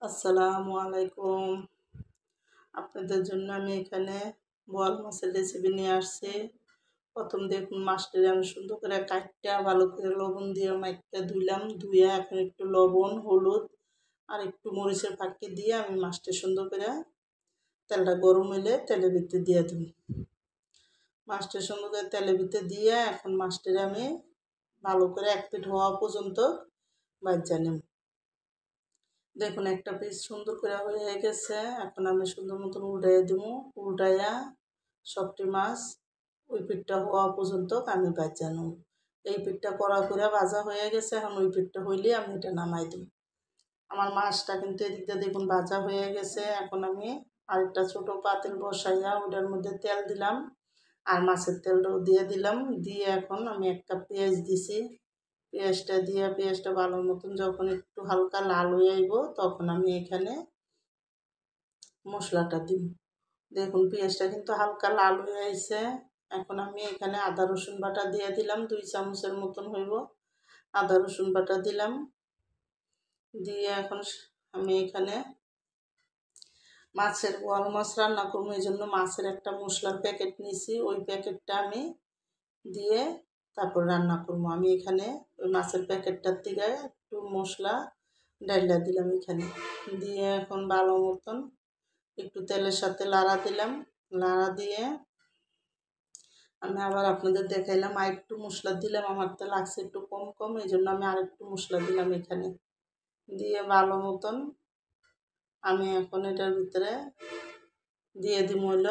আসসালামু আলাইকুম। আপনাদের জন্য আমি এখানে বোয়াল মাছের রেসিপি নিয়ে আসছি। প্রথম দেখুন মাছটাকে আমি সুন্দর করে কাটটা ভালো করে লবণ দিয়ে মাইরটা ধুইলাম। ধুয়ে এখন একটু লবণ, হলুদ আর একটু মরিচের ফাঁকি দিয়ে আমি মাছটা সুন্দর করে তেলটা গরম হইলে তেলের ভিতরে দিয়ে দিই। মাছটা সুন্দর করে তেলের ভিতরে দিয়ে এখন মাছটাকে আমি ভালো করে এক পিঠ হওয়া পর্যন্ত ভাজা নেব। দেখুন একটা পিস সুন্দর করে হয়ে গেছে। এখন আমি সুন্দর মতন উল্টাইয়া দিব। উল্টাইয়া সবটি মাছ ওই পিঠটা হওয়া পর্যন্ত আমি ভাজা নেব। এই পিঠটা কড়া করে ভাজা হয়ে গেছে। এখন ওই পিঠটা হইলে আমি এটা নামাই দিই। আমার মাছটা কিন্তু এদিকটা দেখুন ভাজা হয়ে গেছে। এখন আমি আরেকটা ছোটো পাতিল বসাইয়া ওটার মধ্যে তেল দিলাম আর মাছের তেলটাও দিয়ে দিলাম। দিয়ে এখন আমি একটা পেঁয়াজ দিছি। পেঁয়াজটা দিয়ে পেঁয়াজটা ভালো মতন যখন একটু হালকা লাল হয়ে আইব তখন আমি এখানে মশলাটা দিব। দেখুন পেঁয়াজটা কিন্তু হালকা লাল হয়ে আইছে। এখন আমি এখানে আদা রসুন বাটা দিয়ে দিলাম, 2 চামচের মতন হইব। আদা রসুন বাটা দিলাম। দিয়ে এখন আমি এখানে মাছের বোয়াল মাছ রান্না করবো, এই জন্য মাছের একটা মশলার প্যাকেট নিয়েছি। ওই প্যাকেটটা আমি দিয়ে তারপর রান্না করবো। আমি এখানে ওই মাছের প্যাকেটটার থেকে একটু মশলা ডাইলা দিলাম এখানে দিয়ে এখন ভালো মতন একটু তেলের সাথে লাড়া দিলাম। লাড়া দিয়ে আমি আবার আপনাদের দেখাইলাম আর একটু মশলা দিলাম। আমার তো লাগছে একটু কম কম, এই জন্য আমি আর একটু মশলা দিলাম এখানে। দিয়ে ভালো মতন আমি এখন এটার ভিতরে দিয়ে দিব হইল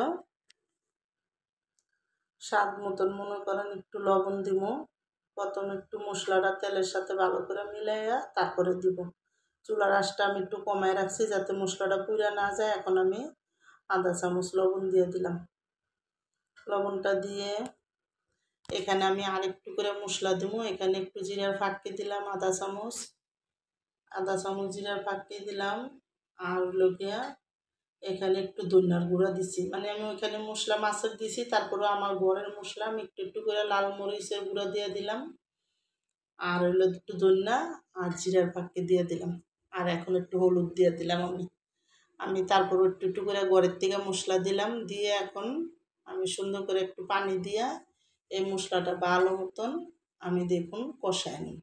স্বাদ মতন, মনে করেন একটু লবণ দিব। প্রথম একটু মশলাটা তেলের সাথে ভালো করে মিলাইয়া তারপরে দিব। চুলার আঁচটা আমি একটু কমায় রাখছি যাতে মশলাটা পুড়ে না যায়। এখন আমি আধা চামচ লবণ দিয়ে দিলাম। লবণটা দিয়ে এখানে আমি আরেকটু করে মশলা দিব। এখানে একটু জিরার ফাঁকি দিলাম আধা চামচ জিরার ফাঁকি দিলাম। আর লোকিয়া এখানে একটু ধনিয়ার গুঁড়া দিছি, মানে আমি ওইখানে মশলা মাছের দিছি, তারপরে আমার ঘরের মশলা আমি একটু একটু করে লাল মরিচের গুঁড়া দিয়ে দিলাম। আর হইলো একটু ধনিয়া আর জিরার ফাঁকি দিয়ে দিলাম। আর এখন একটু হলুদ দিয়ে দিলাম আমি তারপর একটু একটু করে ঘরের থেকে মশলা দিলাম। দিয়ে এখন আমি সুন্দর করে একটু পানি দিয়া এই মশলাটা ভালো মতন আমি দেখুন কষাই নিই।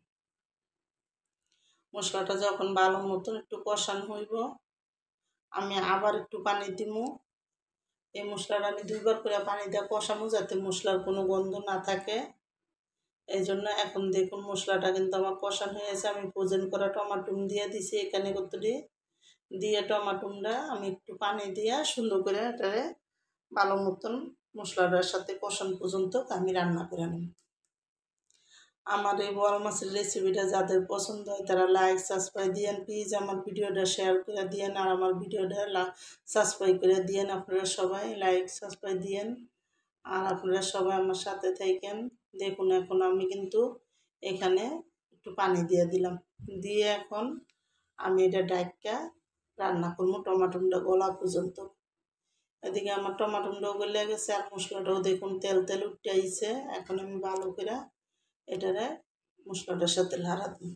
মশলাটা যখন ভালো মতন একটু কষানো হইব আমি আবার একটু পানি দিব। এই মশলাটা আমি 2বার করে পানি দিয়ে কষাবো যাতে মশলার কোনো গন্ধ না থাকে। এই জন্য এখন দেখুন মশলাটা কিন্তু আমার কষানো হয়েছে। আমি ফ্রোজেন করা টমাটো দিয়ে দিছি এখানে কতটি দিয়ে টমাটোটা আমি একটু পানি দিয়ে সুন্দর করে এটারে ভালো মতন মশলাটার সাথে কষানো পর্যন্ত আমি রান্না করে নিই। আমার এই বোয়াল মাছের রেসিপিটা যাদের পছন্দ হয় তারা লাইক সাবস্ক্রাইব দিয়েন, প্লিজ আমার ভিডিওটা শেয়ার করে দিয়েন আর আমার ভিডিওটা সাবস্ক্রাইব করে দিয়েন। আপনারা সবাই লাইক সাবস্ক্রাইব দিয়েন আর আপনারা সবাই আমার সাথে থাকেন। দেখুন এখন আমি কিন্তু এখানে একটু পানি দিয়ে দিলাম। দিয়ে এখন আমি এটা ডাইকা রান্না করবো টমাটোটা গলা পর্যন্ত। এদিকে আমার টমাটোটাও গলে গেছে আর মশলাটাও দেখুন তেল তেল উঠে আইছে। এখন আমি ভালো করে এটারে মশলাটার সাথে লাড়া দিই।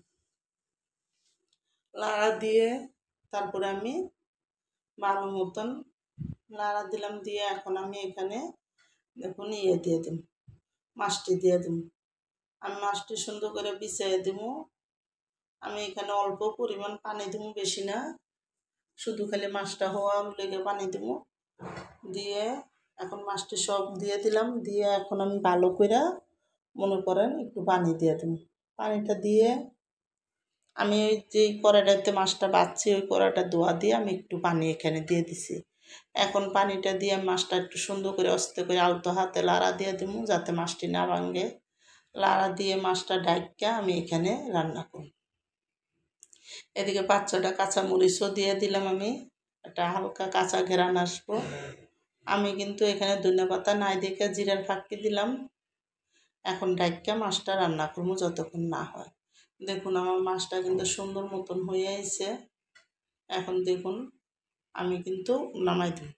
লাড়া দিয়ে তারপরে আমি ভালো মতন লাড়া দিলাম। দিয়ে এখন আমি এখানে দেখুন দিয়ে দিই মাছটি দিয়ে দিই। আমি মাছটি সুন্দর করে বিছিয়ে দিব। আমি এখানে অল্প পরিমাণ পানি দিব, বেশি না, শুধু খালি মাছটা হওয়ার লেগে পানি দিব। দিয়ে এখন মাছটি সব দিয়ে দিলাম। দিয়ে এখন আমি ভালো করে মনে করেন একটু পানি দিয়ে দেব। পানিটা দিয়ে আমি ওই যে কড়াইটাতে মাছটা বাচ্ছি ওই কড়াইটা ধোয়া দিয়ে আমি একটু পানি এখানে দিয়ে দিছি। এখন পানিটা দিয়ে মাছটা একটু সুন্দর করে আস্তে করে আলতো হাতে লাড়া দিয়ে দেব যাতে মাছটি না ভাঙে। লাড়া দিয়ে মাছটা ঢাইকা আমি এখানে রান্না করি। এদিকে 5-6টা কাঁচামরিচও দিয়ে দিলাম। আমি একটা হালকা কাঁচা ঘেরান আসবো। আমি কিন্তু এখানে ধনেপাতা নাই দেখে জিরার ফাঁকি দিলাম। এখন ঢাইকা মাছটা রান্না করবো যতক্ষণ না হয়। দেখুন আমার মাছটা কিন্তু সুন্দর মতন হয়ে আইছে। এখন দেখুন আমি কিন্তু নামাই দিই।